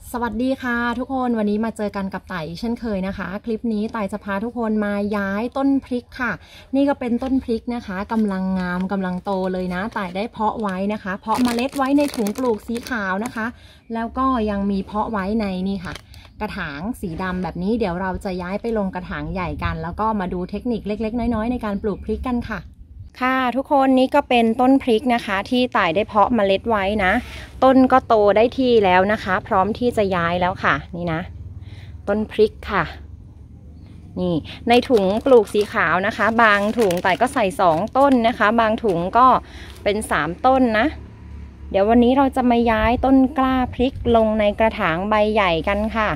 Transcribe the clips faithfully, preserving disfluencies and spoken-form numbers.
สวัสดีค่ะทุกคนวันนี้มาเจอกันกับไต่เช่นเคยนะคะคลิปนี้ไต่จะพาทุกคนมาย้ายต้นพริกค่ะนี่ก็เป็นต้นพริกนะคะกำลังงามกำลังโตเลยนะไต่ได้เพาะไว้นะคะเพาะเมล็ดไว้ในถุงปลูกสีขาวนะคะแล้วก็ยังมีเพาะไว้ในนี่ค่ะกระถางสีดำแบบนี้เดี๋ยวเราจะย้ายไปลงกระถางใหญ่กันแล้วก็มาดูเทคนิคเล็กๆน้อยๆในการปลูกพริกกันค่ะค่ะทุกคนนี่ก็เป็นต้นพริกนะคะที่ไต่ได้เพาะเมล็ดไว้นะต้นก็โตได้ที่แล้วนะคะพร้อมที่จะย้ายแล้วค่ะนี่นะต้นพริกค่ะนี่ในถุงปลูกสีขาวนะคะบางถุงไต่ก็ใส่สองต้นนะคะบางถุงก็เป็นสามต้นนะเดี๋ยววันนี้เราจะมาย้ายต้นกล้าพริกลงในกระถางใบใหญ่กันค่ะ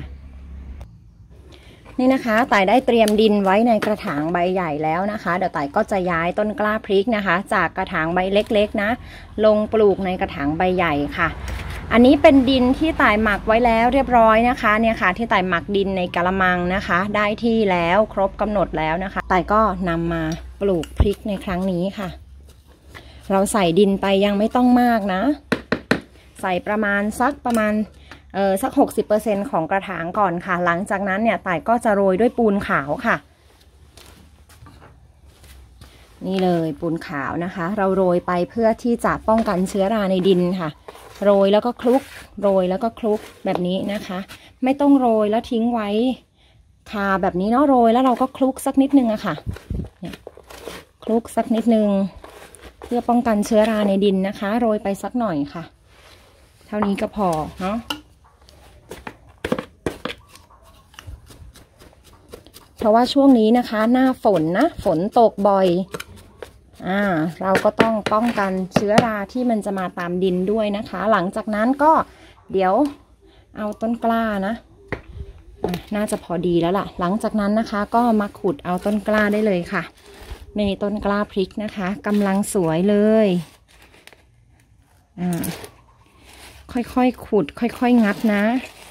นี่นะคะไต่ได้เตรียมดินไว้ในกระถางใบใหญ่แล้วนะคะเดี๋ยวไต่ก็จะย้ายต้นกล้าพริกนะคะจากกระถางใบเล็กๆนะลงปลูกในกระถางใบใหญ่ค่ะอันนี้เป็นดินที่ไต่หมักไว้แล้วเรียบร้อยนะคะเนี่ยค่ะที่ไต่หมักดินในกะละมังนะคะได้ที่แล้วครบกำหนดแล้วนะคะไต่ก็นำมาปลูกพริกในครั้งนี้ค่ะเราใส่ดินไปยังไม่ต้องมากนะใส่ประมาณสักประมาณเออสัก หกสิบเปอร์เซ็นต์ ของกระถางก่อนค่ะหลังจากนั้นเนี่ยไต่ก็จะโรยด้วยปูนขาวค่ะนี่เลยปูนขาวนะคะเราโรยไปเพื่อที่จะป้องกันเชื้อราในดินค่ะโรยแล้วก็คลุกโรยแล้วก็คลุกแบบนี้นะคะไม่ต้องโรยแล้วทิ้งไว้คาแบบนี้เนาะโรยแล้วเราก็คลุกสักนิดนึงอะค่ะเนี่ยคลุกสักนิดนึงเพื่อป้องกันเชื้อราในดินนะคะโรยไปสักหน่อยค่ะเท่านี้ก็พอเนาะเพราะว่าช่วงนี้นะคะหน้าฝนนะฝนตกบ่อยอ่าเราก็ต้องป้องกันเชื้อราที่มันจะมาตามดินด้วยนะคะหลังจากนั้นก็เดี๋ยวเอาต้นกล้านะน่าจะพอดีแล้วล่ะหลังจากนั้นนะคะก็มาขุดเอาต้นกล้าได้เลยค่ะในต้นกล้าพริกนะคะกำลังสวยเลยอ่าค่อยๆขุดค่อยๆงัดนะ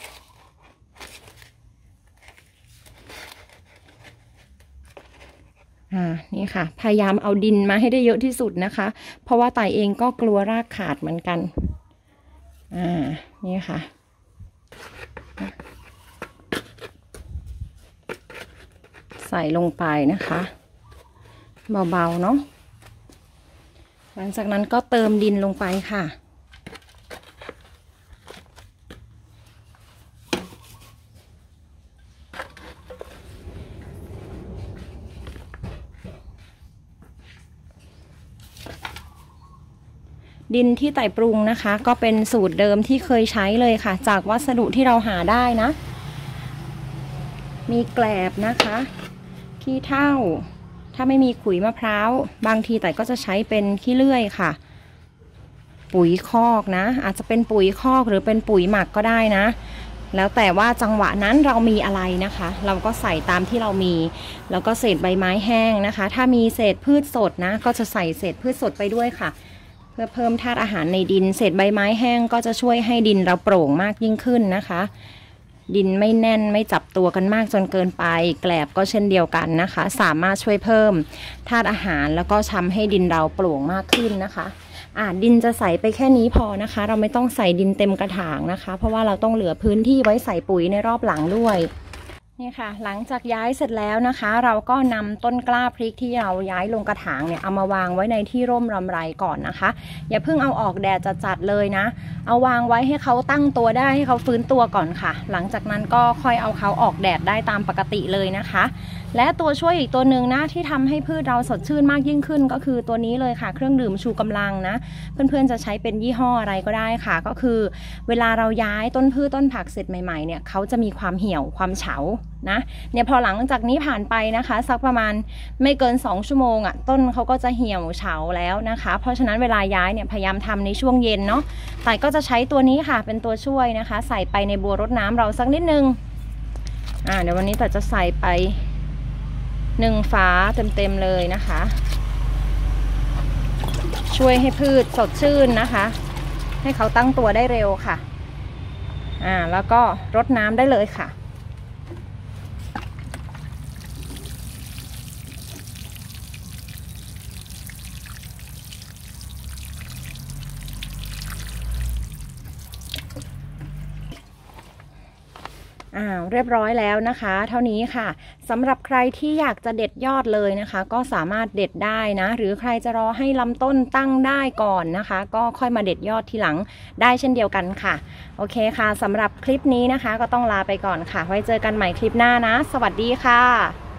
อ่านี่ค่ะพยายามเอาดินมาให้ได้เยอะที่สุดนะคะเพราะว่าไต่เองก็กลัวรากขาดเหมือนกันอ่านี่ค่ะใส่ลงไปนะคะเบาๆเนาะหลังจากนั้นก็เติมดินลงไปค่ะดินที่ไต่ปรุงนะคะก็เป็นสูตรเดิมที่เคยใช้เลยค่ะจากวัสดุที่เราหาได้นะมีแกลบนะคะขี้เถ้าถ้าไม่มีขุยมะพร้าวบางทีไต่ก็จะใช้เป็นขี้เลื่อยค่ะปุ๋ยคอกนะอาจจะเป็นปุ๋ยคอกหรือเป็นปุ๋ยหมักก็ได้นะแล้วแต่ว่าจังหวะนั้นเรามีอะไรนะคะเราก็ใส่ตามที่เรามีแล้วก็เศษใบไม้แห้งนะคะถ้ามีเศษพืชสดนะก็จะใส่เศษพืชสดไปด้วยค่ะเพื่อเพิ่มธาตุอาหารในดินเศษใบไม้แห้งก็จะช่วยให้ดินเราโปร่งมากยิ่งขึ้นนะคะดินไม่แน่นไม่จับตัวกันมากจนเกินไปแกลบก็เช่นเดียวกันนะคะสามารถช่วยเพิ่มธาตุอาหารแล้วก็ทำให้ดินเราโปร่งมากขึ้นนะคะอ่าดินจะใส่ไปแค่นี้พอนะคะเราไม่ต้องใส่ดินเต็มกระถางนะคะเพราะว่าเราต้องเหลือพื้นที่ไว้ใส่ปุ๋ยในรอบหลังด้วยนี่ค่ะหลังจากย้ายเสร็จแล้วนะคะเราก็นำต้นกล้าพริกที่เราย้ายลงกระถางเนี่ยเอามาวางไว้ในที่ร่มรำไรก่อนนะคะอย่าเพิ่งเอาออกแดดจัดๆเลยนะเอาวางไว้ให้เขาตั้งตัวได้ให้เขาฟื้นตัวก่อนค่ะหลังจากนั้นก็ค่อยเอาเขาออกแดดได้ตามปกติเลยนะคะและตัวช่วยอีกตัวหนึ่งนะที่ทำให้พืชเราสดชื่นมากยิ่งขึ้นก็คือตัวนี้เลยค่ะเครื่องดื่มชูกำลังนะเพื่อนๆจะใช้เป็นยี่ห้ออะไรก็ได้ค่ะก็คือเวลาเราย้ายต้นพืชต้นผักเสร็จใหม่ๆเนี่ยเขาจะมีความเหี่ยวความเฉานะเนี่ยพอหลังจากนี้ผ่านไปนะคะสักประมาณไม่เกินสองชั่วโมงอ่ะต้นเขาก็จะเหี่ยวเฉาแล้วนะคะเพราะฉะนั้นเวลาย้ายเนี่ยพยายามทำในช่วงเย็นเนาะแต่ก็จะใช้ตัวนี้ค่ะเป็นตัวช่วยนะคะใส่ไปในบัวรดน้ำเราสักนิดนึงอ่าเดี๋ยววันนี้แต่จะใส่ไปหนึ่งฝาเต็มๆเลยนะคะช่วยให้พืชสดชื่นนะคะให้เขาตั้งตัวได้เร็วค่ะอ่าแล้วก็รดน้ำได้เลยค่ะ นอ่าเรียบร้อยแล้วนะคะเท่านี้ค่ะสำหรับใครที่อยากจะเด็ดยอดเลยนะคะ ก็สามารถเด็ดได้นะหรือใครจะรอให้ลำต้นตั้งได้ก่อนนะคะ ก็ค่อยมาเด็ดยอดทีหลังได้เช่นเดียวกันค่ะโอเคค่ะสำหรับคลิปนี้นะคะก็ต้องลาไปก่อนค่ะไว้เจอกันใหม่คลิปหน้านะสวัสดีค่ะ